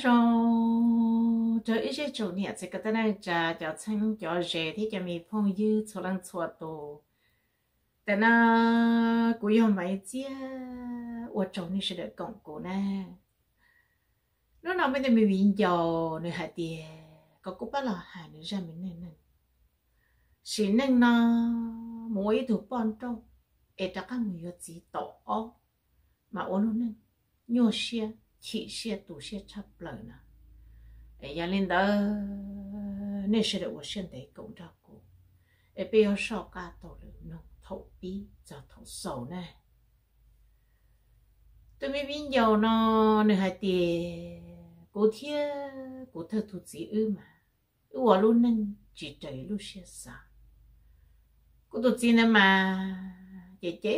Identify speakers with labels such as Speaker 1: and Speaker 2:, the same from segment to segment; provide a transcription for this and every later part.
Speaker 1: rồi cho ít cái chỗ này thì cái tên này cho chăng cho rẻ thì cho mình phong dư cho lần cho tổแต่那กู要买家我找你是的广告呢nó nào bây giờ mình bị giàu nữa hả tiề có cũng bắt là hại nữa ra mình nên chỉ nên nó mỗi thứ bọn trâu để cho các người gì tổ mà ôn nên nhiều xe chỉ xe tủ xe chấp lời nè để gia lên đó nên sẽ được我现在工作过để bây giờ sau cả tổ được nó thấu bí cho thấu sầu nè tôi mới biết giàu nó nữa hả tiề cô thiê cô thơ thu gì mà我luôn nên chỉ trời lúc xe xa cô tôi chỉ nên mà chế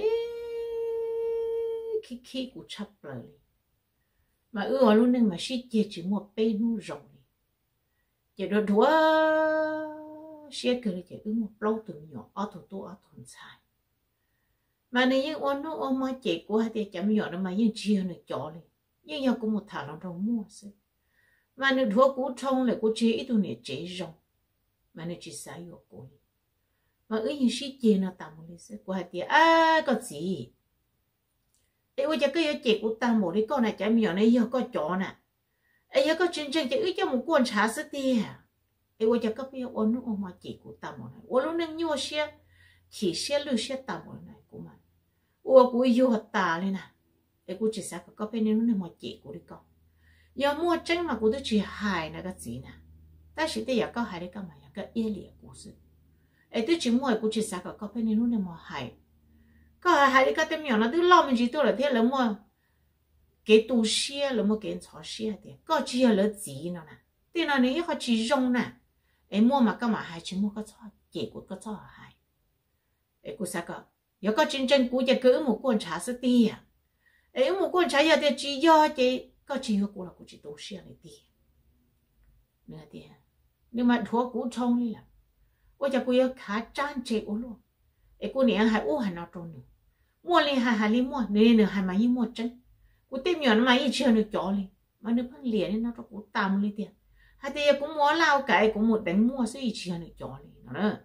Speaker 1: khi cô chấp lời mà luôn nên mà xí chế chỉ một bên nu rộng chế đồ đũa xe cười chế một lâu từ nhỏ ở thủ tô ở thôn xài mà nếu như nó mà chế của hai thì chấm nhỏ nó mà những chia nó chó đi nhưng giờ cũng một thằng nó trong mua xí mà nếu đũa cũ trông lại cô chế ít này chế rộng mà nếu chỉ xài vô cô mà những xí chế nó tạm một lý xí của hai thì có gì ôi giờ cái chế của ta một cái con này chấm nhỏ này giờ có chó nè giờ có chân chân chế cho một con chả sứt đi ôi giờ cái bây giờ nó mà chế của ta một này ôi nó nhiều xe chỉ xe lưu xe ta một này của mình ôi cô yêu hạt ta lên nè cô chỉ sao có bên nó mà chế của đi con giờ mua chân mà cô tôi chỉ hại là cái gì nè ta chỉ thấy giờ có hại đấy cái mà cái yên lìa của sự tôi chỉ mua cô chỉ sao có bên nó mà hại có hại cái tên nhỏ nó cứ lo mình chỉ tôi là thế là mua cái tu xe là mua cái chó xe thì có chỉ là gì nó nè thế nào này họ chỉ rong nè em mua mà cái mà hại chỉ mua cái chó chế của cái chó hại cô sao có giờ có chân chân côจะcứ một con chả sứt đi một con chả giờ thì chỉ do chị có chỉ có cô là cô chỉ tu xe này đi nữa thì nhưng mà thua cô trông đi là côจะcô yêu khá chán chế cô luôn cô này hay u hay nào trốn nữa mua liền hay liền mua nên nữa hay mà như mua chân cô tìm nhỏ nó mà như chưa được chó liền mà nếu phăng liền nên nó cho cô tạm lên tiền hay thì cũng mua lao cái cũng một đánh mua sẽ chưa được chó liền nữa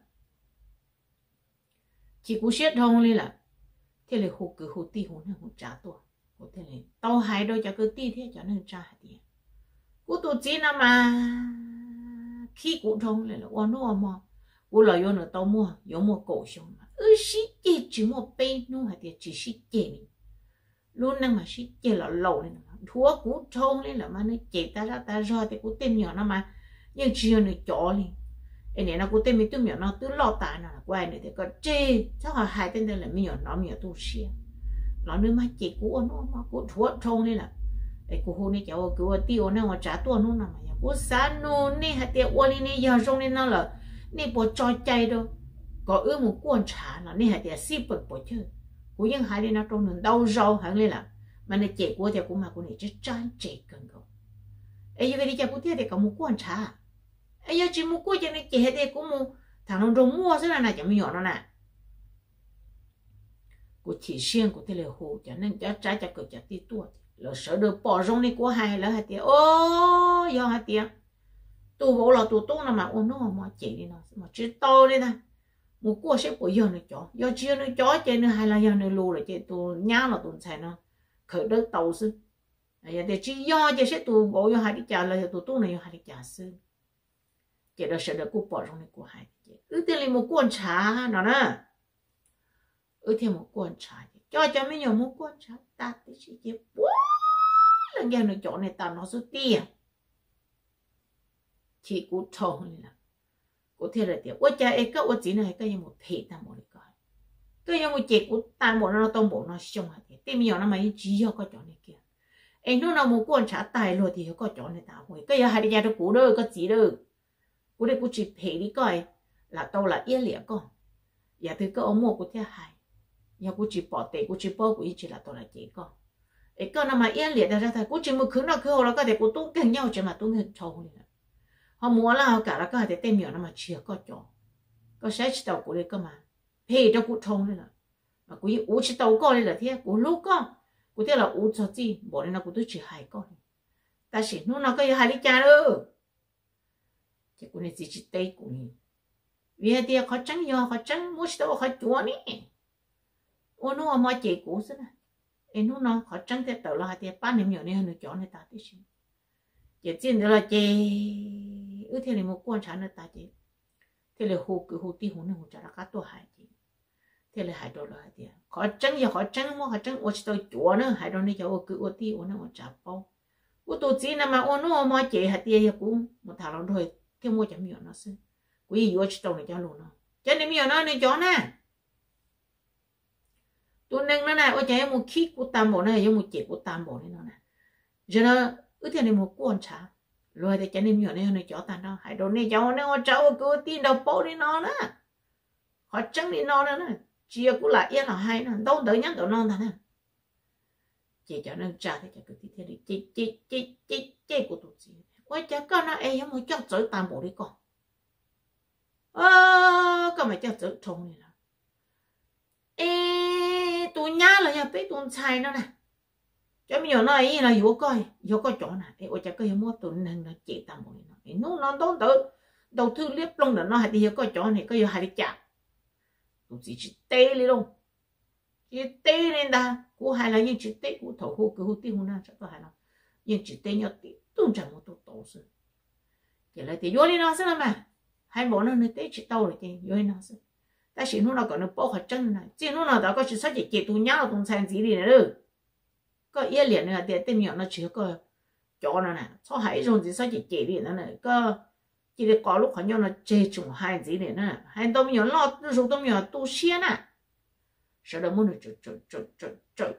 Speaker 1: chỉ cô xét thông lên là thế là hồ cứ hồ ti hồ này hồ trả tuổi hồ thế này tao hai đôi cho cứ ti thế cho nên trả tiền cô tụi chị nào mà khi cô thông lên là nó mà cô lợi dụng nữa tao mua cổ xong mà xí chế chỉ một bên nó hay thì chỉ xí chế này luôn năng mà xí chế là lâu lên mà thua cú trông lên là mà nó chế ta ra thì cú tìm nhỏ nó mà nhưng chưa nó chó lên em này nó cú tìm mình nhỏ nó cứ lo tài nó là quay nữa thì có chế chắc là hai tên đây là mình nhỏ nó tu xia nó nữa mà chế cú nó mà cú thua trông lên là cú hôm nay cháu cú tiêu nó mà trả tua nó nằm mà cú sáng nó nè hay thì qua lên nè giờ trông lên nó là nè bỏ cho chay đâu có một con chả nó nên hay để xí bực bỏ chơi của những hai đứa nó trong đường đau rau hẳn lên là mà nó chạy của thì cũng mà của này chỉ chán chạy cần cầu ấy giờ đi chạy của thì có một con chả ấy giờ chỉ một con cho nên chạy thì cũng một thằng nó rong mua thế là chẳng nhỏ nó nè của chỉ riêng của thì là hồ cho nên cho trái cho cỡ cho tí tua là sợ được bỏ rong này của hai là hai tiếng giờ hai tiếng tụ bộ là tụ tung là mà nó mà chạy đi nó mà chỉ to đi nè một cô sẽ của giờ này chó giờ chưa nó chó chơi nữa hay là giờ này lù là chơi tụ nhá là tụ xài nó khởi đất tàu sư giờ thì chỉ do chơi sẽ tụ bộ giờ hai đi trả lời tụ này giờ hai đi trả sư chơi đó sẽ được cô bỏ trong này của hai tiền là một con chả nó nè thêm một con chả cho mấy nhiều một con chả ta thì chỉ chơi quá là giờ này chó này ta nó số tiền chỉ cú trông là cô thấy là tiếc, ôi cha ấy có chỉ này cái một thể ta một cái một chết của ta một nó tông bộ nó xong hả thì tìm hiểu nó mới chỉ cho có chỗ này kia em lúc nào một con trả tài rồi thì có chỗ này tao hồi cái hai đứa nhà nó cũ đâu có gì đâu cũ đây cũ chỉ thể đi coi là tao là yên lẽ con giờ thì có ông mua của thế hai giờ cũ chỉ bỏ tiền cũ chỉ bỏ của chỉ là tao là chị con ấy con nào mà yên lẽ ra thôi cũ chỉ một khứ nào khứ hồ là có thể cũ tung càng nhau chỉ mà tung hơn trâu này họ mua là họ cả là có thể tìm hiểu nó mà chia có chỗ có sẽ chỉ tàu của đây cơ mà thì cho cụ thông đây là mà cụ u chỉ tàu coi đây là thế cụ lúc con cụ thế là u cho gì bỏ đây là cụ tôi chỉ hai con ta chỉ nó có hai lý cha đâu chỉ cũng này chỉ tây cũng này vì thế khó trắng do khó trắng muốn đâu khó chúa nè ô nó mà chị cũ xí nè em nó khó trắng thế tờ là thì ba niệm nhỏ này hơn chọn này ta tí xí chị tin được là chị ước thế này một quan trọng là ta chị thế là hồ tí hồ này hồ trả là cá to hải chị thế là hải đồ là thì khó trắng giờ khó trắng mua khó trắng ô chỉ tôi chúa nữa hải đồ này cho ô cứ ô tí ô nó ô trả bao ô tôi chỉ là mà ô nó mà chị hạt tiền cũng một thằng nó thôi cái mua chấm nhỏ nó xí quý vô chỉ tôi này cho luôn nó cho nên nhỏ nó này cho nè tôi nâng nó này ôi trời một khí của tam bộ này giống một chị của tam bộ này nó nè giờ nó ước thế này một quan trả rồi thì cho nên nhỏ này cho ta nó hải đồ này cho nó cháu cứ tin đầu bộ đi nó nè họ trắng đi nó nữa nè chia cũng là yên là hay nè đâu tới nhắn tụi non thằng nè chị cho nó trả thì cho cứ thế đi chị của tụi chị ôi trời con nó ấy giống một cho tới tam bộ đi con có mà cho tới trông này nè ê tôi nhá là nhà biết tôi xài nó nè cho mình nói ý là vô coi chỗ nè ê ôi trời cái mua tôi nên là chị tam bộ này nó đâu tới đầu tư liếp luôn là nó hay đi coi chỗ này có gì hay đi chả tụi chỉ tê đi luôn chỉ tê lên ta cú hay là những chỉ tê cú thầu hô cứ hô tiêu hô na chắc có hay nào những chỉ tê nhau tí tung chẳng một tổ sự cái này thì vô đi nó sẽ làm mà hai bộ nó tê chỉ tàu rồi thì vô đi nó sẽ ta chỉ nó còn nó bỏ hết chân này chỉ nó đã có chỉ sao chỉ tụi nhau tụi sang gì đi nữa có ý liền nữa thì tên miệng nó chỉ có chỗ nó nè sao hãy rồi thì sao chỉ đi nữa này có chỉ để có lúc họ nhau là chơi chung hai gì này nè hai tôm nhỏ lo rồi tôm nhỏ tu xiên à sau đó muốn được trời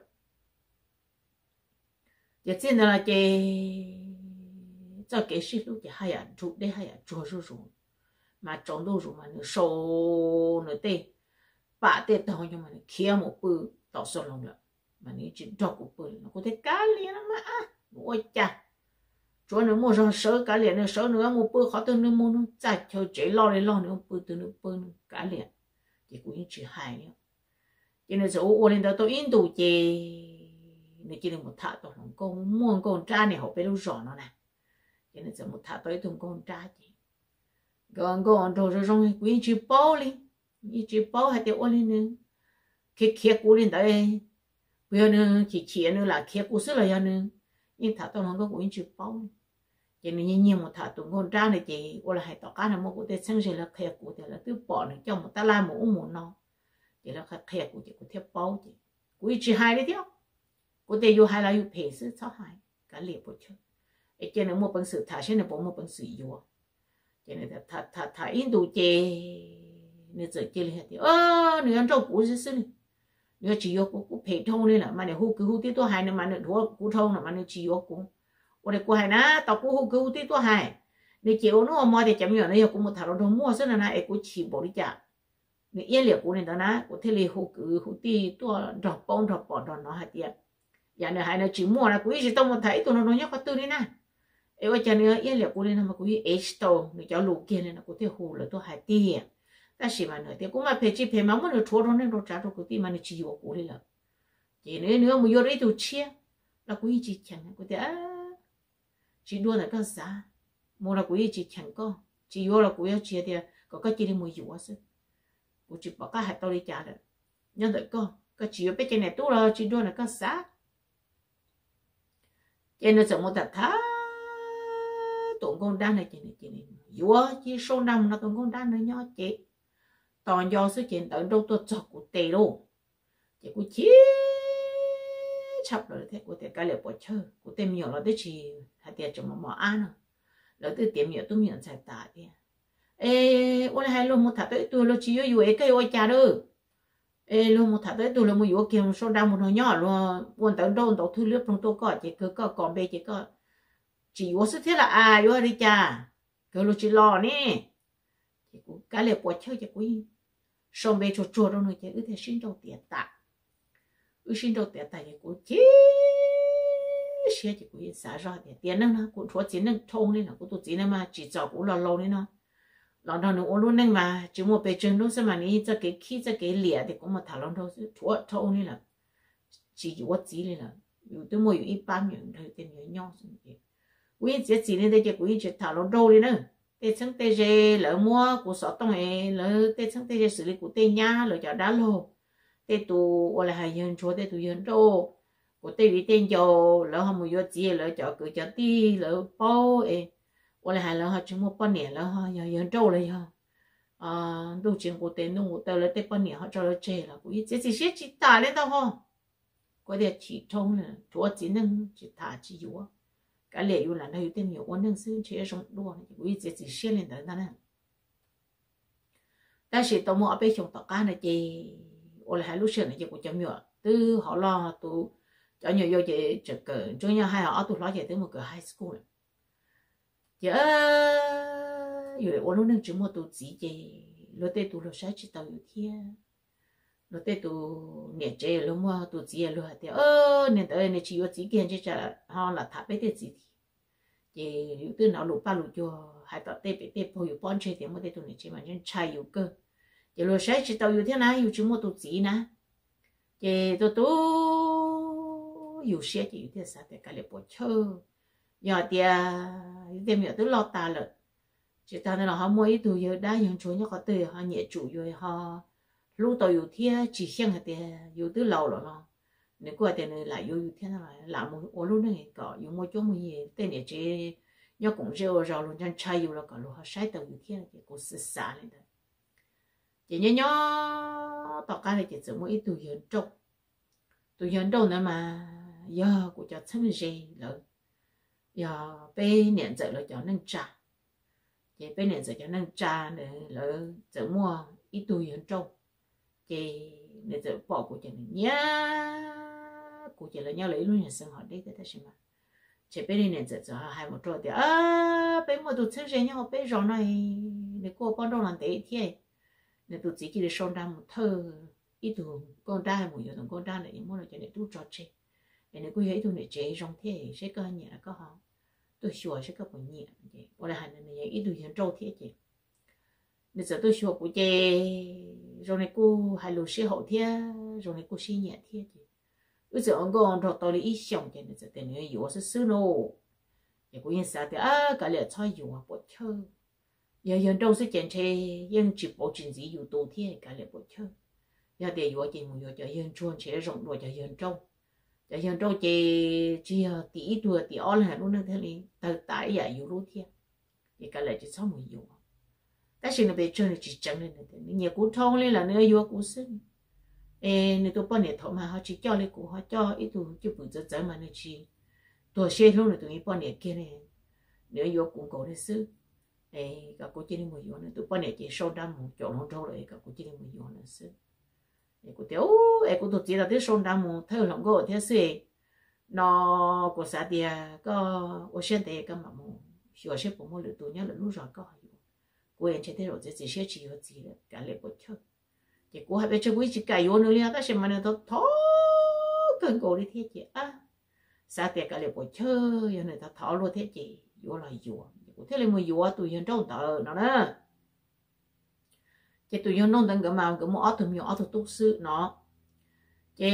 Speaker 1: giờ trên là cái cho cái sự lúc cái hai trụ đây hai trụ rồi mà trồng đâu rồi mà nó sâu nó tê bà tê tao nhưng mà nó kia một bự tao sợ lòng了mà nó chỉ đọc một bự nó có thể cá liền mà ôi cha chỗ nữa mua ra sớ cá liền nữa sớ nữa một bữa khó từ nữa mua nó chạy theo chế lo lên lo nữa bữa từ nữa bữa cá liền thì cũng chỉ hai nữa cho nên số ô lên đó tôi in đủ chè nên chỉ được một thả tôi không con mua con tra này họ phải đâu rõ nó nè cho nên số một thả tôi thùng con tra chị còn rồi cũng chỉ bao đi chỉ bao hay tiêu ô lên nữa kia cũ lên đấy bây giờ nữa chỉ nữa là kia cũ xưa là nữa nhưng thả tôi không có cũng chỉ bao cho nên nhiều một thả tụi con ra này chị ô là hay tao cá là một cái tết sinh rồi là khe của thì là cứ bỏ này cho một ta la một nó thì là khe của chị của theo bao chị của chị hai đấy theo của tây vô hai là vô phê sự sao hai cả liệp một chút ấy cho nên một bằng sự thả trên là một bằng sự vô cho nên thả in đồ chị nên giờ chị liền thì người ăn rau củ gì này người chỉ vô cũng phê thông nên là mà để hú cứ hú tiếp tôi hai nữa mà nữa thua củ thông là mà nữa chỉ vô cũng ở đây cô hay na tao cũng hú tí tôi hay nếu chịu nó mà thì chấm nhỏ này cũng một thằng nó mua xí là na ấy cũng chỉ bỏ đi chả nếu yên liệu của này đó na có thể là hú tí tôi đọc bỏ nó hay tiệt giờ này hay là chỉ mua là cũng chỉ tao một thấy tôi nó nhắc có tư đi na ấy cho nên yên liệu của này mà cũng ấy tao nếu cho lù kia này nó có thể hú là tôi hay tiệt ta chỉ mà nói thì cũng mà phải chỉ phải mong mà nó thua rồi nên nó trả rồi cái tí mà nó chỉ vô của đi là chỉ nếu mà vô đấy tôi chia là cũng chỉ chẳng có thể chỉ đua là cái giá mua là quý chỉ chẳng có chỉ vô là quý chia thì có cái chỉ đi mua dùa chứ cũng chỉ bỏ cái hạt tao đi trả được nhớ được có cái chỉ ở bên trên này tôi là chỉ đua là cái giá cho nên sợ một thật thá tụi con đan này chỉ này dùa chỉ số năm là tụi con đan này nhỏ chị toàn do sự kiện tới đâu tôi chọc của tề đâu chị cũng chỉ chập rồi thế của cái liệu bỏ chơi của tem nhiều là tới chỉ hạt tiền trong mà ăn rồi từ tiệm nhiều tôi miệng xài tả đi ê ôi hay luôn một thằng tới tôi lo chỉ vô cái ôi cha đó ê luôn một thằng tới tôi là một vô kiếm số đau một hồi nhỏ luôn buồn tới đâu tao thư liếp trong tôi có chỉ cứ có còn bây chỉ có chỉ vô sức thế là vô đi cha cứ lo chỉ lo nè chỉ của cái liệu bỏ chơi chỉ quý xong bây chua đâu nữa chỉ cứ thể xin đầu tiền tạ xin đầu tiền tạ chỉ của chứ xe chỉ cũng xả ra để tiền nó cũng thua tiền nó thông nên là cũng tụt tiền nó mà chỉ找cũng lâu nên nó lần đầu nó luôn nên mà chỉ một bề chân nó xem mà ní cho cái khi cho cái lìa thì cũng mà thả lần đầu thua thông nên là chỉ có gì nên làอยู่ตัวมวยอยู่อีป้าเหมือนเธอเป็นเหมือนย่อสิ่งเดียว quý chỉ nên đây chỉ quý chỉ thảo luận đâu đi nữa tê sáng tê dê lỡ mua của sở tông ấy lỡ tê sáng tê dê xử lý của tê nhá lỡ cho đá lô tê tù hoặc là hay dân chúa tê tù dân đâu của tê bị tên dầu lỡ họ mua vô gì lỡ cho cứ cho ti lỡ bao ấy hoặc là hay lỡ họ chỉ mua bao nhiêu lỡ họ dân đâuเลยha đồ chuyện của tê nông của tê lỡ tê bao nhiêu họ cho lỡ chê là quý chỉ tả lên đâu ha có thể chỉ thông là chúa chỉ nâng chỉ thả chỉ yếu cái lệ yếu là nó yếu tên nhiều quan nâng xứ chế trong đua quý chỉ xuyên lên tới đó ta chỉ tao mua bên trong tao cá này chị ô là hai lúc xưa này chị cũng chấm nhựa từ họ lo tụ cho nhiều vô chị trực cờ cho nhau hai họ tụ lo chị tới một cửa high school chị rồi ô lúc nâng chỉ mua tụ gì chị lúc tết tụ lúc sáng chỉ tao yếu thiên lúc tết tụ nhẹ chế lúc mua tụ gì lúc hạt tiền nên tới nên chỉ có chỉ kiện chứ chả họ là tháp bé tết gì thì từ nào lục ba lục cho hai tao tết bé tết bao nhiêu bọn chơi thì mua tết tụ này chỉ mà chân trai yếu cơ thì lúc sáng chỉ tao yếu thế nào yếu chỉ mua tụ gì nè thì tụ yếu xe thì yếu thế sao thì cái này bỏ chơi giờ thì tìm hiểu từ lo ta rồi chỉ tao nên là họ mua ít tụ yếu đa những chỗ nhóc có từ họ nhẹ chủ rồi họ lúc tao yếu thế chỉ xem hạt thì yếu từ lâu rồi nó nếu qua thì lại yếu thế nào là một lúc này có yếu một chỗ một gì tên này chỉ nhóc cũng rêu rồi luôn chân trai yếu là có lúc họ sai tao yếu thế thì cũng sẽ xả lên đấy chỉ nhớ tao cái này chỉ dùng một ít tụ hiền trâu nữa mà giờ của cho thân gì rồi giờ bên nhận giờ là cho nên trả chỉ bên nhận giờ cho nên trả để là dùng mua ít tụ hiền trâu chỉ để giờ bỏ của cho nên nhá của chỉ là nhau lấy luôn nhà sinh hoạt đấy cái gì mà chỉ bên nhận giờ hai một trâu thì bên một tụ thân gì nhau bên rồi này để cô bao đâu làm thế thì nên tụi chỉ để son ra một thơ ít tụi con trai một giờ thằng con trai này muốn là cho nên tụi trò chơi nên cô thấy tụi này chơi trong thế sẽ có nhẹ có họ tôi sửa sẽ có một nhẹ vậy còn là hành này ít tụi hiện trâu thế chị nên giờ tôi sửa của chị rồi này cô hay lùi xe hậu thế rồi này cô xe nhẹ thế chị bây giờ ông con rồi tôi đi ít xong cho nên giờ tiền này yếu sẽ xứ nô thì cô yên sao thì cái lẽ chơi yếu bỏ chơi giờ hiện đâu sẽ chèn chê yên chỉ bảo chuyện gìอยู่ตัวที่cái lẽ bỏ chơi giờ để yếu chỉ muốn yếu cho hiện chuồn chế rộng rồi cho hiện đâu chỉ tí đùa tí on là luôn nên thế này từ tại giờ yếu luôn thiên thì cái lẽ chỉ sao muốn yếu ta xin là bây giờ là chỉ chẳng lên thế nhiều cú thông lên là nơi yếu cú sinh nên tôi bao nhiêu thọ mà họ chỉ cho lên cú họ cho ít tu chứ bự giờ mà nó chỉ tôi xe luôn là tụi bao nhiêu kia này nếu yếu cũng có đấy sư các cô chỉ đi mua yếu nữa tụi bao nhiêu chỉ sau đó một chỗ nó trâu rồi các cô chỉ đi mua yếu nữa sư cô tiêu cô tụi chỉ là tới sau đó một thời lòng cô thế sư nó có sao thì có ở trên đây cái mà một hiểu sẽ bỏ một lượt tụi nhớ là lúc rồi có cô em chơi thế rồi chỉ sẽ chỉ có gì là cả lệ bột chơi thì cô hay bây giờ cô chỉ cài yếu nữa liền ta xem mà nó thó cần cô đi thế chị sao thì cả lệ bột chơi giờ này ta thó luôn thế chị yếu là yếu thế là mùi yếu tụi nhân trong tờ nó đó cái tụi nhân nông tận cái màu cái mỏ tụi nhỏ tụi tốt sự nó cái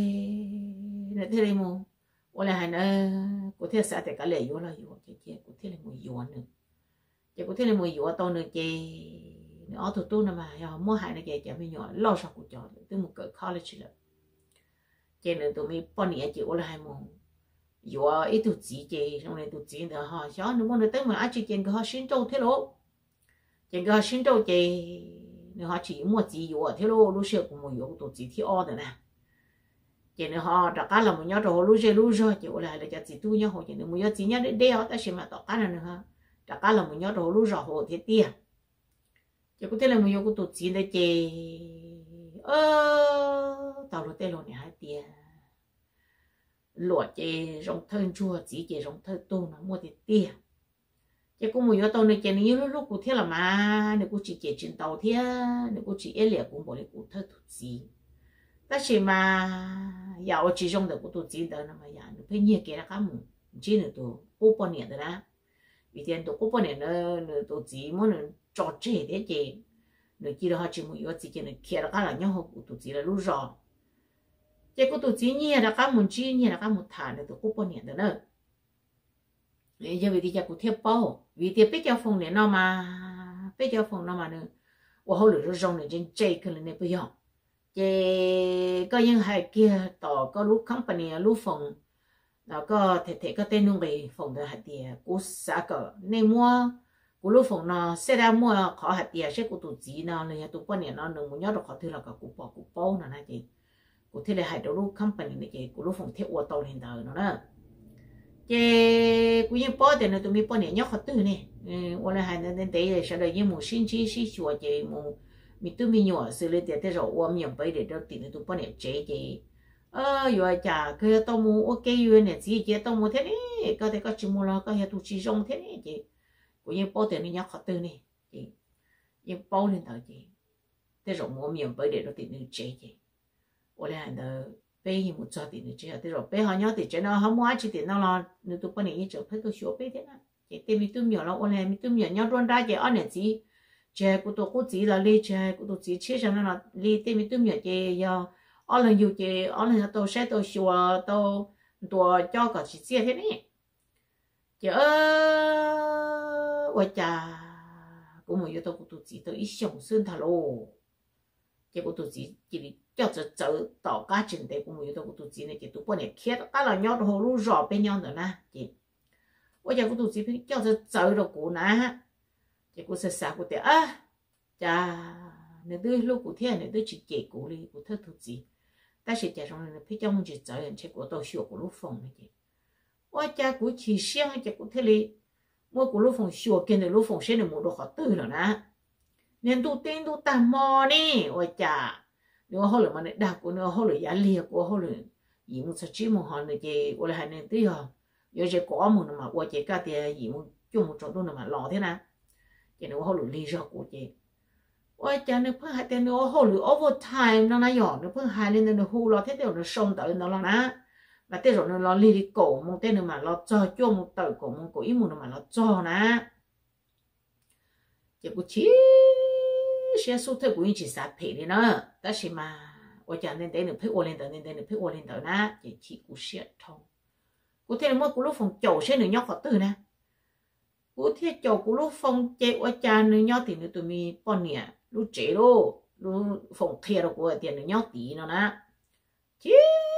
Speaker 1: thế là mùi ô là hay nữa có thể sao thì cả lệ yếu là yếu cái có thể là mùi yếu nữa cái có thể là mùi yếu to nữa cái nó tụi tôi mà họ mua hàng này cái mình nhỏ lo sao cũng cho từ một cái college rồi cái nữa tụi mình bao nhiêu chị ô là hay mùi yếu ít tụi chị chị trong này tụi chị nữa họ cho nó muốn tới mà ai chỉ chuyện họ xin trâu thế lỗ chuyện họ xin trâu chị nếu họ chỉ mua gì yếu thế lỗ lúc xưa cũng mua yếu tụi chị thì o rồi nè chuyện họ đặt cá là một nhau rồi lúc rồi chị là cho chị tu nhau họ chuyện một nhau chị nhau để đeo ta xem mà đặt cá là nữa ha đặt cá là một nhau rồi lúc rồi họ thế tiền chị có thể là một nhau của tụi chị đây chị tao lúc tê này hai tiền lụa chị rong thân chua chỉ rong thân tô nó mua thì tiền chị cũng muốn tàu này chị nếu lúc cụ thế là mà nếu cụ chỉ trên tàu thế nếu cụ chỉ ấy cũng bỏ lại cụ thân thuộc gì ta chỉ mà giàu chỉ rong được cụ tụt gì đó mà nhà nó phải nhiều cái là cả một chỉ là tụi cô bao nhiêu đó đó vì thế tụi cô bao nhiêu nó tụt gì muốn nó trò chơi thế chị nó chỉ là họ chỉ muốn chỉ cái này kia là cả là nhau họ cụ tụt gì là lúc rồi cái cô tụi chị nhỉ là cả một chi nhỉ là cả một thằng này tụi cô bao nhiêu đó nữa giờ vì giờ cũng theo bao vì thì biết cho phòng này nó mà biết cho phòng nó mà nữa và hậu lửa rong này trên chơi cái này bây giờ chế có những hai kia tỏ có lúc company lúc phòng nó có thể có tên nông nghiệp phòng de hạt địa của xã cỡ nên mua của lúc phòng nó sẽ ra mua khó hạt địa sẽ của tụi chị nó là tụi con này nó đừng muốn nhớ được họ thứ là cả của bao nó này chị của thế là hai đầu lúc company này chị của lúc phòng thiết ô tô hiện tại nó đó chế cũng như bao tiền nó tụi mình bao nhiêu nhớ họ từ này我来还能得晓得一亩星期是学这亩米都米nhỏ xử lý để rồi我们被để đó tiền tụi bao nhiêu chế chế rồi chả cái tao mua ok rồi này chỉ chế tao mua thế này có thể có chừng mua là có hệ tụi chỉ dùng thế này chị cũng như bao tiền nó nhớ họ từ này chị như bao lên tao chị thế rồi mua miệng被để đó tiền chế chị 我来还能背一亩做tiền chế thế rồi背họ nhớ tiền chế nó không mua chỉ tiền nó là nếu tụi bao nhiêu ít phải có số背thế này chị tìm mình tụi nhỏ là ôn lại mình tụi nhỏ nhau đoan ra chị ăn này gì chị của tôi cũng chỉ là đi chị của tôi chỉ chia cho nó là đi tìm mình tụi nhỏ chị giờ ăn là nhiều chị ăn là tôi sẽ tôi sửa tôi cho cả chị chia thế này chị ơi cha cũng một tôi của tôi chỉ tôi ít sống xuyên thà lô chị của tôi chỉ cho cho tỏ cá trình đấy cũng một tôi của tôi chỉ này chị tôi quan niệm kia đó là nhau đồ lú rõ bên nhau nữa nè chị我家古都这边叫做走了过呢，结果是啥个的啊？家那都路过天，那都去结果哩，不偷偷子。但是加上呢，比较我就走人，结果到学过路风了的。我家古去想，结果他哩，我过路风学跟着路风现在没多好对了呢。年度顶都大毛呢，我家，我后来嘛呢，大过呢后来也练过后来，伊木出去么哈那个，我来还能对哈。有些搞么的嘛，我这个的义务就么做到的嘛，老的呢，今天我好努力着过去，我讲你碰还得你我好努 overtime 那样，你碰还你那好了，天天那上到那了呢，那这种那老里里搞么的嘛，老做做么到搞么搞一么的嘛，老做呢，结果其实说他故意去撒赔的呢，但是嘛，我讲你得你赔我领导，你得你赔我领导呢，这起股血痛。cụ thể là mỗi cụ lúc phòng chậu sẽ nửa nhóc họ từ nè cụ thể chậu cụ lúc phòng chế ở cha nửa nhóc thì nửa tụi mình bọn nè lúc chế lô lúc phòng kia rồi của tiền nửa nhóc tí nó nè chứ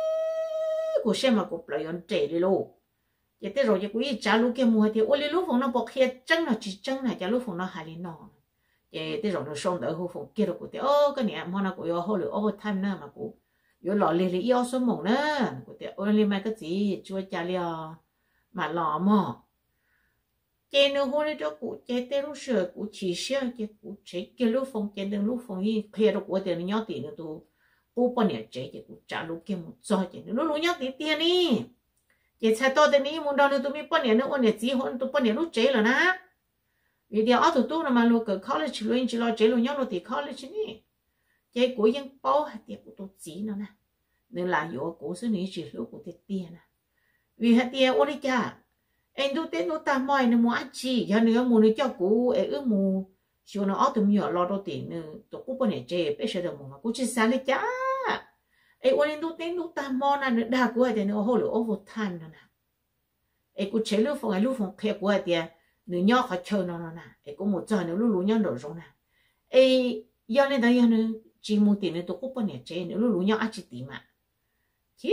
Speaker 1: cụ xem mà cụ lại ăn chế đi lô vậy thế rồi cụ ý trả lúc kia mua thì ôi lúc phòng nó bỏ kia chân là chỉ chân là trả lúc phòng nó hai lên nọ vậy thế rồi nó xong đợi hồ phòng kia rồi cụ thì cái này mà nó cụ yêu hồ lửa overtime nữa mà cụ yo lò lì lì yêu số mộng nữa, của tiệt ôn lì mai cái gì chua chả liò mà lò mò, chế nó hôm nay cho cụ chế tê lúc sửa cụ chỉ sửa chế cụ chế cái lúc phong chế đến lúc phong y kia rồi của tiền nhau tiền nữa tu, cụ bao nhiêu chế chế cụ trả lúc kia một cho chế lúc nhau tiền đi, chế sai to tiền đi muốn đâu nữa tu mi bao nhiêu nữa ôn gì hôn tu bao nhiêu lúc chế rồi nè, vì điều ở tu là mà lúc cái college luôn chỉ lo chế luôn nhau lúc thì college nè. Chế của dân bao hạt tiền của tôi chỉ nó nè nên là do của số này chỉ lúc của tiền nè vì hạt tiền ôn đi cha em đâu tên đâu ta mày nó mua chi giờ nữa mua nó cho của em mua cho nó ở tụi nhỏ lo đâu tiền nữa tôi cũng bao nhiêu chế bây giờ được mua mà cũng chỉ sáng đi cha em ôn đâu tên đâu ta mày nè đa của tiền nó hồi overtime nó nè em cũng chế lúc phòng kia của tiền nữa nhỏ họ chơi nó nè em cũng một giờ nữa lúc nhỏ đổi rồi nè em giờ này đây nữa chỉ mua tiền nữa tôi cũng bao nhiêu chế nữa lúc nhau ăn chỉ tiền mà chứ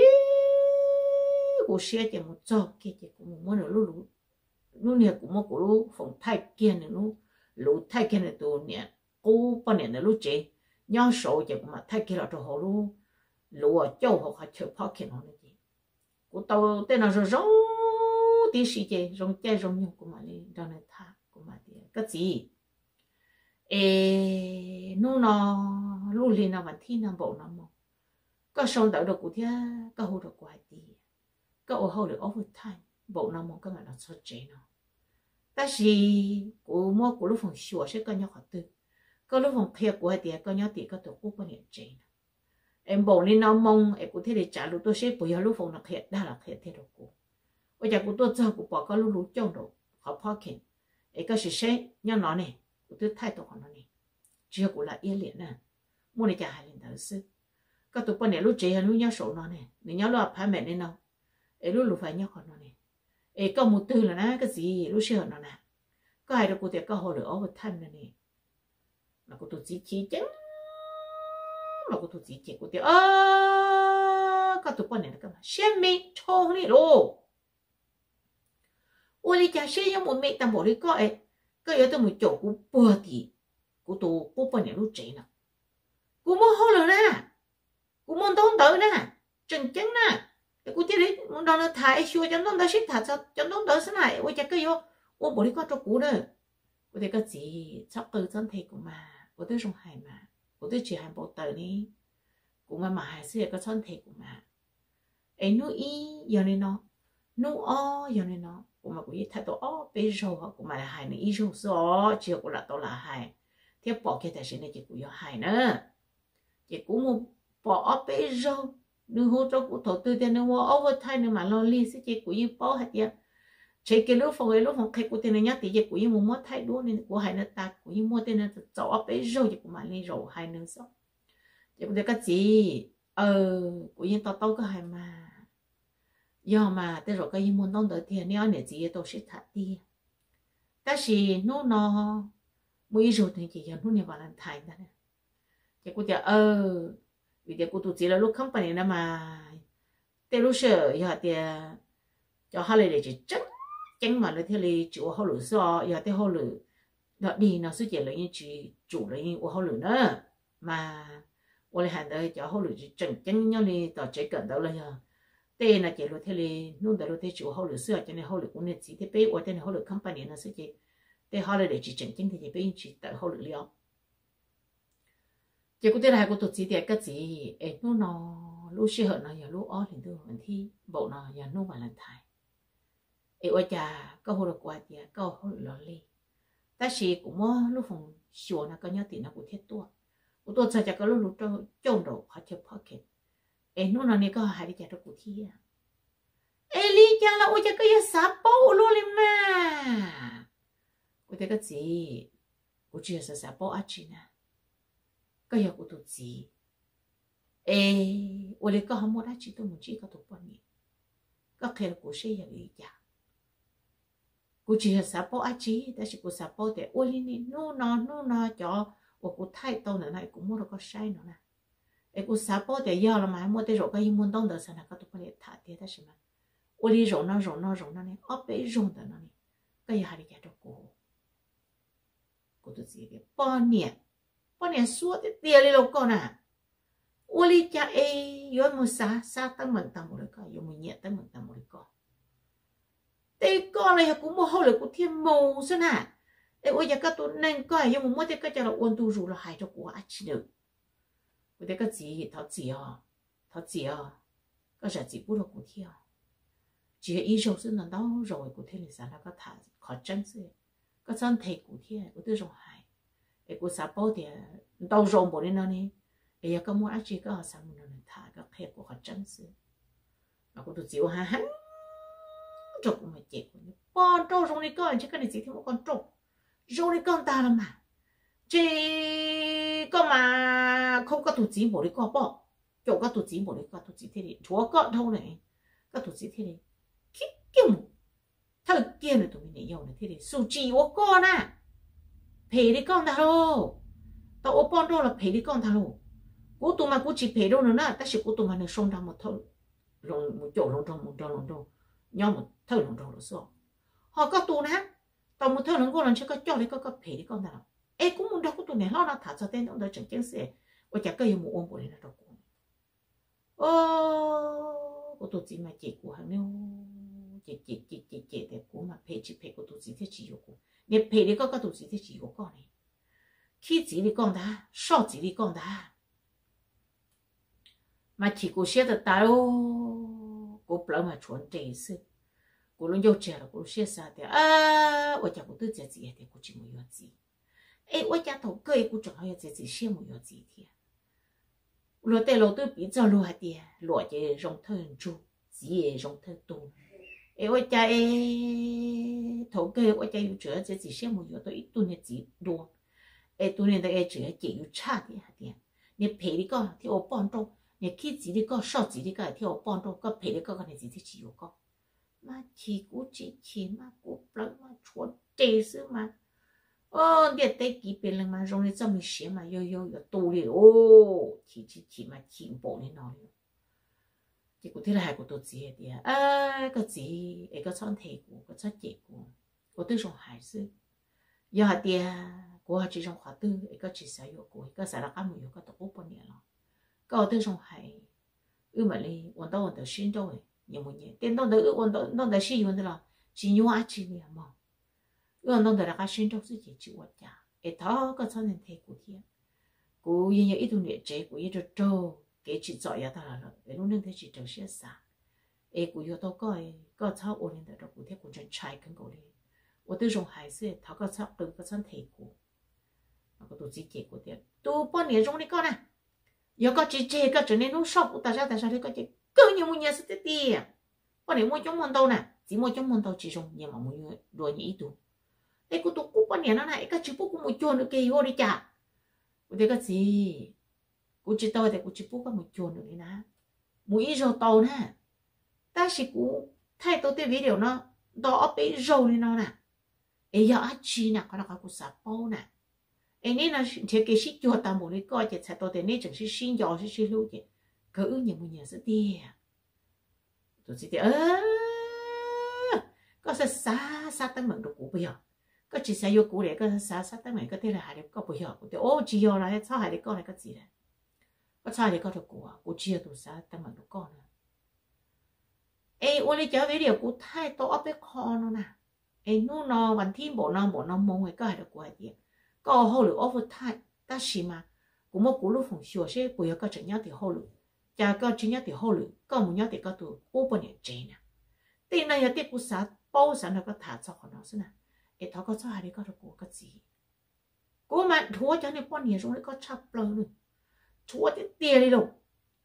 Speaker 1: cô xe chỉ một giờ kia chỉ cũng muốn nữa lúc này cũng muốn cô lúc phòng thay kia nữa lúc thay kia nữa tôi nè cô bao nhiêu nữa lúc chế nhau số chỉ cũng mà thay kia là cho họ lúc ở châu họ hay chơi phá kia nó gì cô tao tên là rồi tí xí chế rong chơi rong nhau cũng mà đi ra này thà cũng mà đi cái gì nó lúc lên nào vẫn thi nào bộ nào mà có xong đợi được cụ thia có hồ được quài đi có ô hồ được overtime bộ nào mà có mà là số chế nó ta chỉ cụ mua cụ lúc phòng sửa sẽ có nhau họ tư có lúc phòng kia của thì có nhau thì có tổ quốc bao nhiêu chế em bộ lên nào mong em cụ thể để trả lúc tôi sẽ bây giờ lúc phòng là kia đã là kia thế được cụ bây giờ cụ tôi cho cụ bỏ có lúc trong đồ họ phá kiện em có sự sẽ nhau nó này cụ tôi thay đổi nó này chưa cụ là yên liền nè mua này trả hai lần đầu sư các tụi bọn này lúc chế lúc nhau sổ nó này nếu nhau lo phải mẹ nên nào ấy lúc phải nhau còn nó này có một từ là na cái gì lúc xưa nó nè có ai được cô thì có hồ lửa overtime này nè mà cô tụi chỉ chỉ chăng mà cô tụi chỉ chỉ cô thì có tụi con này là cái mà xem mi cho này luôn ôi đi chả xem như một mẹ tao bỏ đi có ấy cái yếu tao một chỗ cũng bừa thì cô tụi bố con này lúc chạy nè cô muốn hồ lửa nè cô muốn tốn đỡ nè chân chăng nè cô thì đấy muốn đón nó thải xua cho nó sẽ thả cho nó đỡ thế này ôi chả cái yếu ôi bỏ đi có cho cú nữa cô thì cái gì sắp từ thân thể của mà cô tôi trong hải mà cô tôi chỉ hành bộ tờ đi cũng mà hải sẽ có thân thể của mà ấy nó ý giờ này nó giờ này nó cũng mà cũng thay đổi bây giờ cũng mà là hải này ý rồi sao chỉ cũng là tôi là hải thế bỏ cái tài sản này chỉ cũng có hải nữa chỉ cũng một bỏ bây giờ nếu hỗ trợ của tổ tư thì nếu overtime nếu mà lo li sẽ chỉ cũng như bỏ hết vậy chỉ cái lúc phòng khách của tiền nhá thì chỉ cũng như một món thay đua nên của hai nó ta cũng như mua tiền nó cho bây giờ chỉ cũng mà lên rồi hai nữa sao chỉ cũng được cái gì cũng như tao có hai mà do mà tới rồi cái như muốn đón đợi tiền nếu này gì tôi sẽ thả đi但是nó mỗi rồi thì chỉ nó này vào làm thay đó nè chỉ cũng được vì thế cũng tụi chị là lúc không phải là mà tới lúc sợ giờ thì cho hai lời để chỉ chẳng mà nó theo lý chủ họ lử so giờ theo họ lử đó đi nó sẽ chỉ là những chỉ chủ là những họ lử nữa mà我来喊的叫họ lử chỉ chẳng chẳng nhau đi tao chỉ cần đó là giờ tên là chỉ là theo lý luôn đó là theo chủ họ lử xưa cho nên họ lử cũng nên chỉ theo bé ở tên họ lử company nó sẽ chỉ theo họ lử để chỉ chẳng chẳng thì bé chỉ tại họ lử liao chỉ có thể là của tụi chị thì cái gì nó lúc xưa nó giờ lúc ó thì tôi mình thi bộ nó giờ nó mà làm thay ở nhà có hồ được qua thì có hồ được lo li ta chỉ cũng mua lúc phòng sửa nó có nhớ tiền nó cũng thiết tua của tôi sẽ có lúc trông đồ họ chụp pocket nó này có hai cái đồ cụ thi lý cha là ôi cha cái gì sắp bao luôn mà của cái gì của chị là sắp bao chị nè cái gì của tụi chị ôi lấy có không mua đã chị tôi muốn chỉ có tụi bọn nhỉ có khi là của chị là lý cha cô chỉ là sắp bao chị但是cô sắp bao để ôi lên nó cho cô thay tao nữa này cũng mua được có sai nữa nè cô sắp bao để giờ là mà mua để rồi cái muốn đông được sao là có tụi bọn thả thế đó mà ôi đi rồi nó này bé rồi đó này cái gì hay để cho cô tụi chị cái bao nhiêu suốt thì tiền đi đâu con à ôi đi cha yo mua sa tăng mình tăng một cái yo mua nhẹ tăng mình tăng một cái tê con này cũng mua hậu lại cũng thêm màu xưa nè ôi giờ các tụi nên coi yo mua cái cho là ôn tu rồi là hay cho của chị nữa cái thọ chị cái gì chị cũng được của theo chỉ ý rồi xin là đâu rồi của thế này sao nó có thả khó chân sự có chân thầy của theo của tôi rồi hay của sao bao thì đâu rồi bỏ đi nó đi giờ có muốn ăn chỉ có sao mình nó thả cái khe của khó chân sự mà của tôi chịu ha rồi cũng mà chết con trâu rồi đi con chứ cái này chỉ thêm một con trâu rồi đi con ta là mà chứ con mà không có tụi chỉ bỏ đi con bỏ chỗ có tụi chỉ bỏ đi con tụi chỉ thế này chúa con đâu này các tụi chỉ thế này kiểu thời kia này tụi mình để dùng này thế này su chỉ của con à phê đi con ta đâu tao ô con đâu là phê đi con ta đâu cú tụi mà cú chỉ phê đâu nữa nè ta chỉ cú tụi mà nó xong ra một thâu rồng một chỗ rồng nhau một thâu rồng rồi sao họ có tụi nè tao một thâu rồng con lần chưa có cho đấy có phê đi con ta đâu cũng muốn đâu cú tụi này lo nó thả cho tên ông đó chẳng chẳng sẽ và chả cái gì một ôm bộ này là đâu của tụi chị mà chị của hàng nếu chị thì cũng mà phê của tụi chị thì chỉ có nếu phê đi có tụi chị thì chỉ có con này khi chị đi con đã sao chị đi con đã mà chỉ có xe được tao của bữa mà chuẩn trẻ sự của nó yêu trẻ là của xe sao thì ở nhà của tôi chị thì của chị mới yêu gì ở nhà thầu cây của chẳng hay chị xe mới yêu gì thì rồi tại lâu tôi bị cho lúa thì lúa chỉ rong thân chu gì rong thân tùng ở nhà thầu cây ở nhà yêu trẻ chị xe mới yêu tôi ít tuần này chỉ đua tuần này tại trẻ chỉ yêu cha thì hả thì nếu phê đi con thì ở bọn đâu nếu khi chỉ đi con sao chỉ đi cái thì ở bọn đâu có phê đi con cái này chỉ yêu con mà chỉ mà cú plug mà chuột tê sư mà điện tay kỹ bên lần mà rồi cho mình xé mà yo tù đi chỉ mà chỉ bộ lên nó thì cũng thế là hai của tôi gì thì cái gì cái chọn thầy của cái chọn chị của tôi trong hải sư giờ thì của chỉ trong khóa tư cái chỉ sử dụng của cái sản phẩm mình cái tổ bốn年了cái tôi trong hải mà đi vận động sinh rồi nhiều một nhiều tiền đâu được vận động được sử dụng được là chỉ nhiều ăn chỉ nhiều mà vận động được là cái sinh trong sự chỉ vật giá cái đó cái chọn thầy của thiên của những ít tuổi trẻ của những trâu cái chỉ giỏi ya ta là cái lúc nên thế chỉ trâu sẽ xa ấy của yêu tôi coi cháu ôn lên được của thế của chân trai cần cầu đi 我对种孩子他个差都个算退过，那个都自己过的，都半年中的个呢，有个这个真的都少不大家的个这个你们也是的的，半年没中门到呢，只没中门到其中也没没罗你一度，哎个都过半年了呢，一个只不过没做那个我的家，我这个是，我知道的我只不过没做那个呢，没一周到呢，但是我太多的味道呢，到被肉的呢。ấy giờ chi nè có là cái sạp bao nè ấy nên là thế cái shit cho ta một cái coi chỉ sai tôi thì nên chẳng shit xin gió shit lưu gì cứ nhiều một nhiều sự đi tôi chỉ có sẽ xa tới mình được của bây giờ có chỉ sai vô của để có xa tới mình có thể là hai đứa có bây giờ thì ô chỉ giờ là sao hai đứa con này cái gì đấy có sao để có được của chia tôi xa tới mình được con ấy ô đi trở về điều của thay tôi ở bên kho nó nè ấy nóวันที่bộ nó mong cái cái được qua đi có hậu lực overtime ta xí mà cũng một cú lúc phòng sửa sẽ bây giờ có chuyện nhau thì hậu lực cha có chuyện nhau thì hậu lực có một nhau thì có tụ open nhẹ chế nè tiền này thì cú sát bao sản nó có thả cho họ nó xí nè ấy thằng có cho hai đứa có được cái gì cú mà thua cho nên bọn nhẹ rồi có chắp lời luôn thua thì tiền đi đâu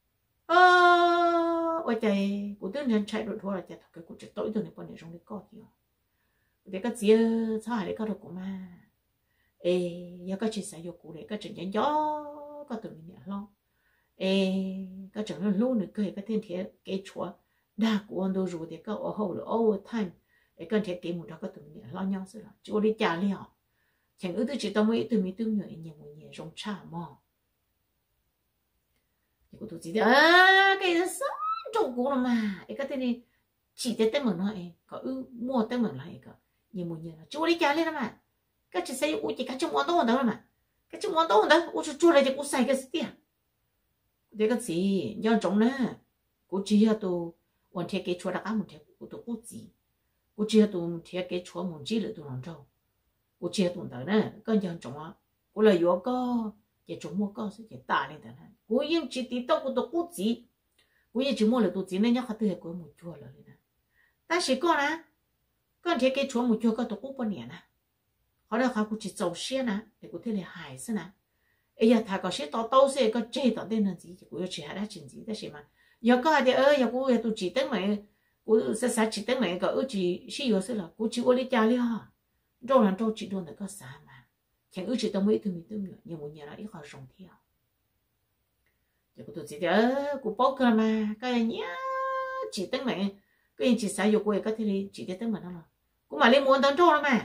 Speaker 1: ôi trời cú tự nhiên chạy được thua là chạy thằng cái cú chạy tối rồi nên bọn nhẹ rồi có gì để cái gì sao hai đứa có được của mà giờ có chỉ sử dụng cụ để cái chuyện nhắn gió có tụi mình lo cái chuyện nó luôn được cái thiên thiệt cái chúa đa của anh đâu rồi thì có ở hậu là overtime cái thiệt cái một đó có tụi mình lo nhau rồi chúa đi trả liền chẳng ước chỉ tao mới tụi mình tương nhớ nhiều một nhiều trong cha mò thì của tụi chị cái sao trong cụ mà cái tên này chỉ tên mình nói có mua tên mình lại cả nhiều một nhiều chúa đi trả liền mà cái chỉ xây u chỉ cái trong món đó mà cái trong món đó u chú lại chỉ u sai cái gì à để cái gì do trong nè u chỉ là tu hoàn thiện cái chúa đã ăn một thiệt u tu u gì u chỉ là tu thiệt cái chúa muốn chỉ là tu làm trâu u chỉ là tu đó nè cái do trong á u là yếu có cái trong mua có sẽ cái ta lên đó nè u yên chỉ tí tao u tu u gì u yên chỉ mua là tu gì nên nhắc từ cái một chúa là nè ta chỉ có nè con thiệt cái chúa một chúa có tu u bao nhiêu nè họ đã khá cũng chỉ走线啊，để có thể là hại sự nè. Ấy giờ thà có sẽ tao sẽ có chơi tao tên là gì, cũng chỉ hay là chuyện gì đó mà. Giờ có thì giờ cũng tôi chỉ tính mày, cũng sẽ chỉ tính mày có chỉ sử dụng sự là cũng chỉ có lý trả lý ha. Rồi làm rồi chỉ luôn là có sao mà. Chẳng chỉ tao mới mình tương nhiều một nhà là ít họ sống theo. Giờ tôi chỉ cũng bao cơ mà cái nhá chỉ tính mày, cái chỉ sử dụng của cái thì chỉ tính mày nó là. Cũng mà lên muốn tao rồi mà.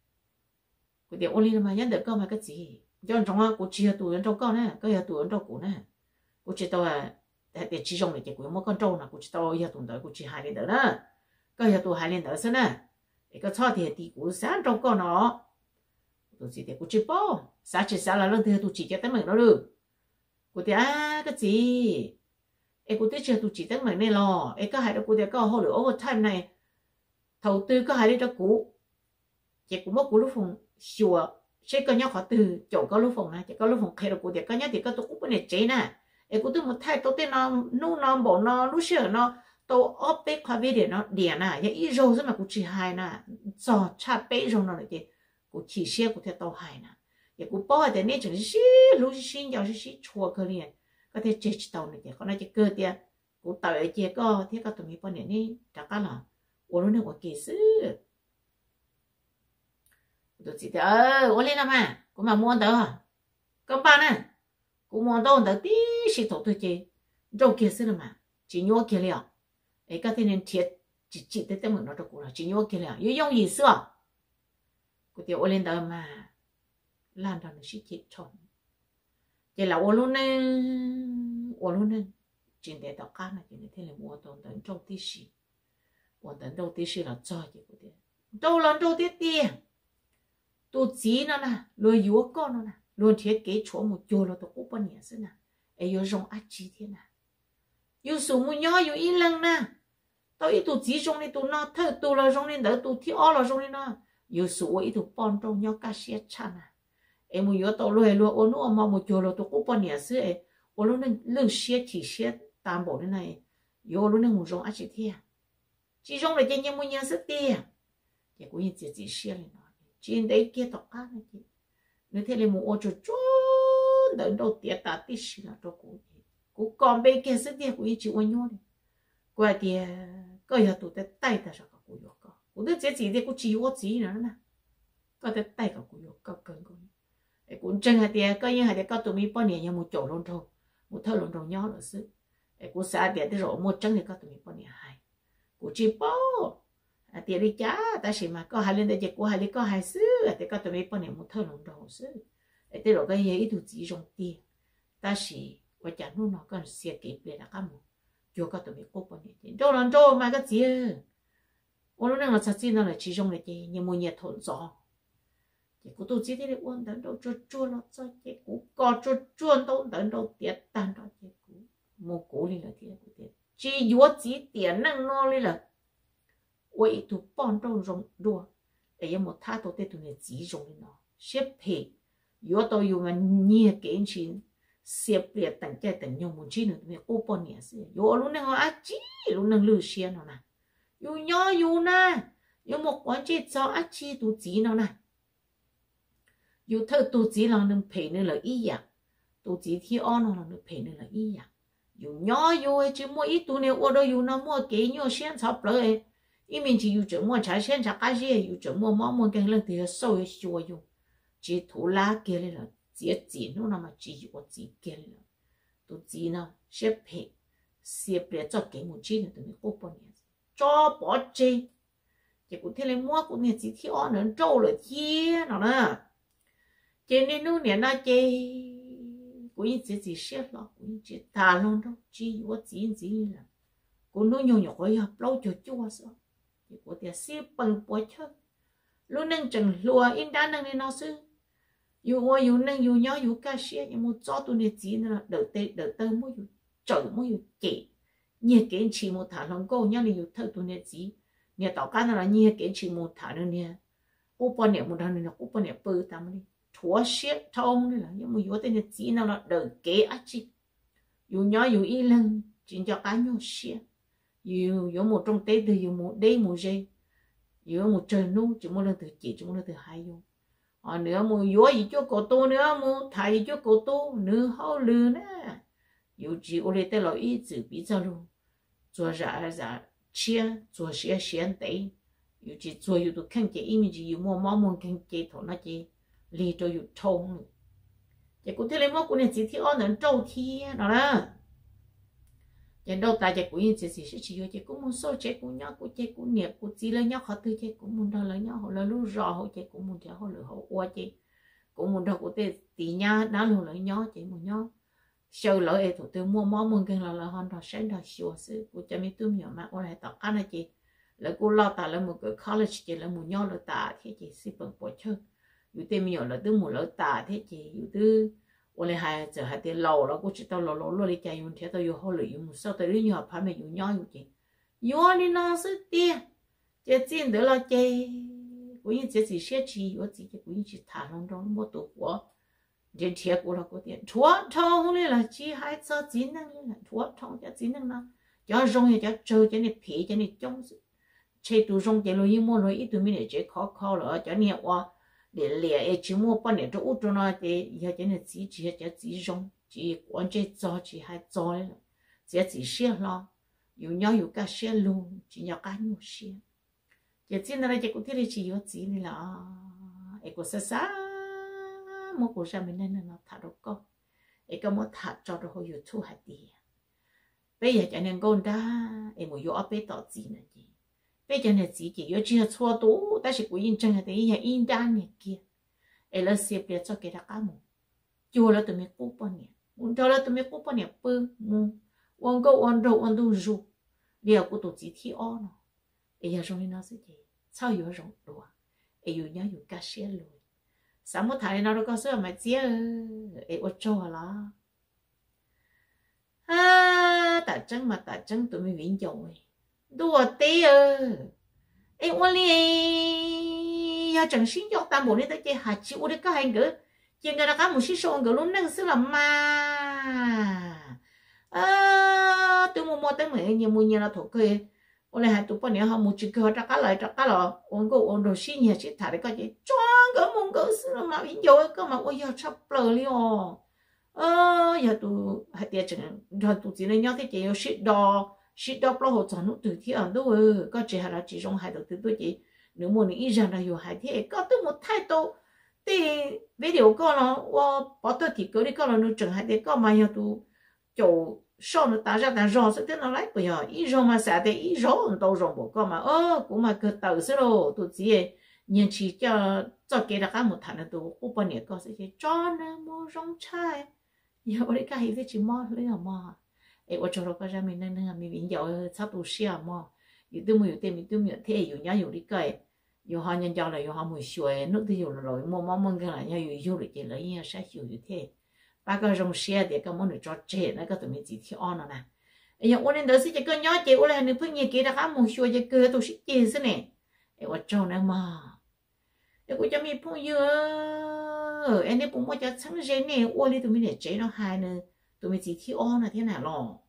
Speaker 1: Cái điều only mà nhận được câu mà cái gì cho trong á cô chia tụi trong câu nè cái tụi trong cổ nè cô chỉ tao để chỉ trong này chỉ có một con trâu nè cô chỉ tao giờ tụi đó cô chỉ hai lên đó nè cái tụi hai lên đó xí nè cái cho thì cô sáng trong câu nó tụi chỉ để cô chỉ bao sáng chỉ sáng là lần thứ tụi chỉ cho tới mình đó được cô thì cái gì cô thì chưa tụi chỉ tới mình này lo cái hai đó cô thì có hồi nữa overtime này đầu tư cái hai đó cô chỉ có một cô lúc phòng sure sẽ có nhau họ từ chỗ có lúc phòng này chỉ có lúc phòng khai được của có nhau thì có tôi cũng bên này chế nè em cũng tôi một thay tôi tên nó bộ nó sure nó tôi ốp bếp khoa về để nó điện nè vậy ít rồi mà cũng chỉ hai nè cho cha bếp rồi nó lại thì cũng chỉ xe cũng theo tàu hai nè vậy cũng bao giờ nên chỉ xí lúc xí nhau xí chua cơ liền có thể chế tàu này thì có nói chỉ cơ thì cũng tàu ở kia có thế có tụi mình bên này đi chắc là uống nó có kỳ sư tôi chỉ thấy ôi lên mà cũng mà mua đó các bạn nè cũng mua đó đó tí xí thổ tôi chơi đâu kia xí mà chỉ nhớ kia liệu ấy cái tên thiệt chỉ tới tới mình nó đâu cũng là chỉ nhớ kia là yêu dùng gì xưa của tiểu lên đời mà làm đó nó sẽ chết chọn chỉ là ô luôn nên chuyện để tao cá này chuyện thế là mua tồn tận trong tí xí tồn tận trong tí xí là cho chị của tiểu đâu lần đâu tiết tiền tôi chỉ nó nè lôi yếu con nó nè luôn thiết kế chỗ một chỗ là tôi cũng bao nhiêu thế nè ấy yêu dùng ác chi thế nè yêu số một nhỏ yêu ít lần nè tao ít tôi chỉ dùng đi tôi nó thở tôi là dùng đi đỡ tôi thì ó là dùng đi nó yêu số ít tôi bọn trong nhỏ cá xe chăn nè em muốn yêu tao lôi ôn nó mà một chỗ là tôi cũng bao nhiêu thế ấy ôn nó nên lương xe thì xe tam bộ thế này yêu nó nên một dùng ác chi thế chỉ dùng là chỉ nhiều một nhiều sự tiền thì cũng như chỉ xe này nó chuyện đấy kia tao cá này chị nếu thế là một ô chỗ đỡ đầu tiệt ta tí xí là cho cô còn bên kia sức tiền của ý chịu anh nhon qua thì có giờ tụi tay ta sao cô yêu cô đứa trẻ chỉ thì cô chỉ ô chỉ nữa nè có tay cả cô yêu có cần cô cũng chân hạt tiền có những hạt tiền có tụi mình bao nhiêu nhưng một chỗ luôn thôi một thợ luôn rồi nhỏ nữa sức cô xa tiền thì rồi một chân thì có tụi mình bao nhiêu hai cô chỉ bao tiền đi chả ta chỉ mà có hai lên đây chỉ cô hai lên có hai xứ thì có tụi mình bao nhiêu một thợ luôn rồi xứ thế rồi cái gì tụi chỉ dùng tiền ta chỉ qua chả nó còn xia kịp để là cái một cho các tụi mình cố bao nhiêu đâu làm đâu mà cái gì ôn nó là thật sự nó là chỉ dùng để gì nhưng mà nhiệt thốn gió thì cô tôi chỉ thấy được ôn đến đâu chua nó cho cái cú co chua đâu đến đâu tiệt tan đó cái cú một cú đi là tiệt chỉ yếu chỉ tiền năng nó đi là vậy tụi bọn đâu dùng đua để một thà tụi tụi này chỉ dùng nó xếp thì yếu tôi yếu mà nhiều cái chuyện xếp liệt tận cái tận nhau một chuyện nữa tụi cô bọn nhẹ xí yếu luôn nên họ chỉ luôn nên lừa xe nó nè yếu nhỏ yếu nè yếu một quán chuyện cho ác chi tụi chỉ nó nè yếu thơ tụi chỉ là nên phải nên là ý vậy tụi chỉ thì on nó là nên phải nên là ý vậy yếu nhỏ yếu chứ mua ít tụi này ở đâu yếu nó mua cái nhiều xe sắp rồi ý mình chỉ yếu chỉ mua trái xe trái cái gì yếu chỉ mua cái lần thì sâu yếu yếu chỉ thủ lá kia là chỉ nó mà chỉ có chỉ kia là tụi chỉ nó xếp hệ xếp để cho cái một chi nữa tụi mình cố bao nhiêu cho bỏ chi chỉ có thể là mua cũng như chỉ thiếu nữa trâu là chia nó nè cho nên nó nè nó chơi cũng như chỉ xếp nó cũng như chỉ thà luôn đâu chỉ có chỉ là cũng nó nhiều cái hợp lâu cho chua sao chỉ có thể xếp bằng bỏ chơi luôn nâng chừng lùa in đá nâng lên nó sư yêu nâng yêu nhỏ yêu cá xe nhưng một gió tụi này chỉ là đỡ tơ mới yêu chở mới yêu kỹ nhiều cái chỉ một thả lòng câu nhau là yêu thơ tụi này chỉ nhiều tàu cá là nhiều cái chỉ một thả nữa nè cô bọn này một thằng này cô bọn này bự tầm đi thua xe thông này là nhưng mà yêu tên này chỉ là đỡ kế á chi yêu nhỏ yêu y lần chỉ cho cá nhau xe yêu một trong tết từ yêu một đây một giây yêu một trời nô chỉ một lần từ chỉ một lần từ hai yêu nữa mua yếu gì cho cổ tô nữa mua thầy cho cổ tô nữa hao lừa nè yếu chỉ ở đây tới là ít chữ bị sao luôn做ra chia做些闲得yếu chỉ做yếu都看见因为只有摸看见头那些里头有冲结果这里摸过年几天能周天了啦人đâu ta chỉ cũng như chỉ chỉ cũng muốn số chỉ cũng nhau cũng chỉ cũng niệm cũng chỉ là nhau họ tư chỉ cũng muốn đó là nhau họ là lúc rõ họ chỉ cũng muốn họ là họ qua chỉ cũng muốn đâu cũng thế tí nhau đã luôn là nhau chỉ muốn nhau sau lại tụi tôi mua cái là họ đó sáng đó sửa sự của cha mẹ tôi nhiều mà ở lại tất cả là chị là cô lo ta là một cái college chỉ là một nhau là ta thế chị sẽ bằng bỏ chơiอยู่เต็มnhiều là tôi một lỡ ta thế chịอยู่tôi我嘞还这还得老了，我知道老的家用天都有好了，有么少的人要旁边有鸟有的，有的那是的，这真的了这，我因这是些去，我自己我因去谈论着没多过，这天过了个点，传统的了，这还做技能的了，传统的技能了，要容易要做这你皮这你种子，切都种这了一么了，一都没得这考了，叫你话。liền chỉ mua bao nhiêu chỗ cho nó thì giờ cái này chỉ dùng chỉ quan trọng cho chỉ hay cho đấy chỉ xe lo nhiều nhau nhiều cả xe luôn chỉ nhau cả nhiều xe chỉ là chỉ có thể chỉ có chỉ là có xa một cuộc sống mình nên nó thả được con có một thả cho được hồi YouTube hạt đi bây giờ cho nên con đã một vô áp tỏ gì này bây giờ này chỉ yếu chỉ là xóa tố ta sẽ cố yên chân thì nhà yên đan này kia ấy là xếp để cho cái đặc ám chua là tụi mình cố bao nhiêu muốn cho là tụi mình cố bao nhiêu bự mu uống câu uống rượu uống đồ rượu điều của tụi chỉ thi on nó ấy giờ trong nó sẽ gì sao yếu rộng đồ ấy yếu nhá yếu cá xe luôn sáng một tháng nào đó có sữa mà chia ấy ở chỗ là ta chân tụi mình vĩnh dòng ấy đùa tê ấy ôn li ya chẳng xin cho ta muốn đi tới chơi hạt chịu đấy các hành gỡ chỉ người ta có một số gỡ luôn nâng xứ là mà từ một tới mấy nhiều là thuộc cười ôn lại hai tụi bọn họ một chữ cười trả cá lại ôn cô ôn đồ xin nhà chỉ thả đấy có gì cho gỡ mông gỡ xứ là mà vĩnh dòng cơ mà ôi giờ sắp lờ li giờ tụi hai tia chẳng rồi tụi chỉ nên nhớ thế chỉ shit đó bao hồ chọn nút từ thì ở đâu có chỉ là chỉ trong hai đầu từ tôi chỉ nếu muốn nghĩ rằng là hiểu hai thế có từ một thái độ thì video có nó bỏ tôi thì cứ đi có là nó chẳng hai thế có mà giờ tụ chỗ sau nó tạo ra thành rõ sẽ thế nó lấy bây giờ ý rõ mà sẽ thế ý rõ đâu rõ bộ có mà cũng mà cứ tự sẽ rồi tụ chỉ nhìn chỉ cho cái là cái một thằng là tụ cũng bao nhiêu có sẽ cho nó mua rong chai giờ ở đây cái gì chỉ mua lấy mà ấy ở chỗ đó có ra mình nên mình biến giàu sắp tu sửa màอยู่ตัวมือเต็มตัวมือเที่อยู่เนี้ยอยู่ที่ไกลอยู่หาnhân giao làอยู่หามือช่วยนึกที่อยู่rồi mong cái là nhauอยู่được chỉ lấy nhau sẽอยู่thế ba cái rong xe để cái món được cho trẻ nó cái tụi mình chỉ theo on nè ấy giờ ôn đó sẽ chỉ có nhớ chị ôn là nữ phương nhiêu kia đã khám một xuôi chỉ cơ tôi sẽ chị thế này ấy ở chỗ này mà ấy của cho mình phong yêu anh ấy cũng muốn cho sáng giờ này ôn đi tụi mình để chế nó hai nữa tụi mình chỉ theo on là thế nào lo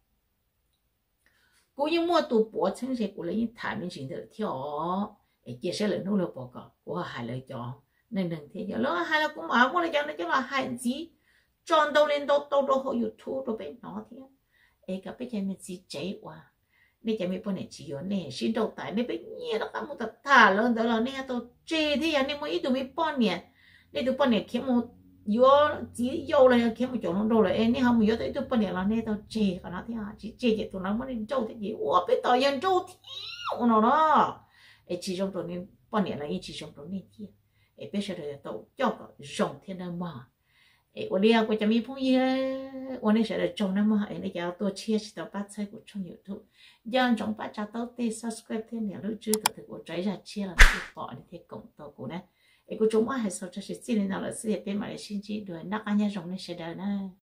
Speaker 1: cô như mua tụ bỏ chân sẽ của lấy thả mình chỉ được theo để chia sẻ lời nỗ lực bỏ cỏ của hai lời cho nên đừng thế giờ nó hai là cũng ở mua lời cho nó chứ là hai gì chọn đâu lên đâu họ YouTube đâu bên nó thế ấy cả bây giờ mình chỉ chạy qua nên giờ mình bọn này chỉ có nè xin đầu tại nên bây giờ nó có một tập thả lớn đó là nên tôi chê thế giờ nên mỗi tụi mình bọn nè nên tụi bọn này kiếm một vô chỉ vô là kiếm một chỗ nó đâu là em nên không có tới tụi bọn này là nên tao chê cả nó thế à chỉ chê vậy tụi nó mới trâu thế gì ủa biết tao dân trâu thiếu nó đó ấy chỉ trong tụi nên bọn này là chỉ trong tụi nên kia ấy bây giờ là tao cho cả rộng thế nào mà ấy ở đây có cho mình phong gì ở đây sẽ là trong năm mà ấy này cho tôi chia sẻ tao bắt sai của trong YouTube dân trong bắt cho tao để subscribe thế này lưu trữ tao của trái ra chia là cái bỏ để thế cộng tao của nè ấy của chúng ai sau cho sự xin nào là sự bên mà xin chỉ đuổi nắc anh nhá trong này sẽ đợi nè